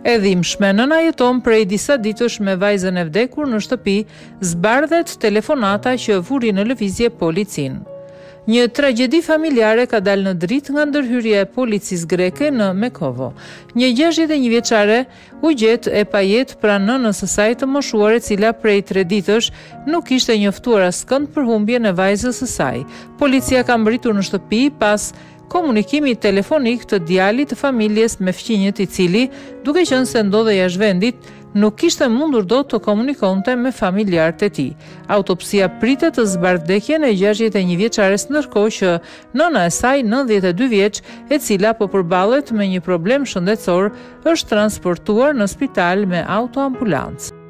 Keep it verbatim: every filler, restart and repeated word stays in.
E dhimbshme, nëna jeton prej disa ditësh me vajzën e vdekur në shtëpi, zbardhet telefonata që vuri në lëvizje policin. Një tragjedi familjare ka dalë në dritë nga ndërhyrja e policisë greke në Mekovo. Një gjashtëdhjetë e një vjeçare u gjet e pajet pranë nënës së saj të moshuar, e cila prej tre ditësh nuk ishte njoftuar askënd për humbjen e vajzës së saj. Policia ka mbritur në shtëpi pas komunikimi telefonik të djalit të familjes me fëmijët, i cili, duke qenë se ndodhej jashtë vendit, nuk kishte mundur dot të komunikonte me familjarët e tij. Autopsia pritet të zbardhë vdekjen e gjashtëdhjetë e një vjeçares, ndërkohë që nëna e saj, nëntëdhjetë e dy vjeç, e cila po përballet me një problem shëndetësor, është transportuar në spital me autoambulancë.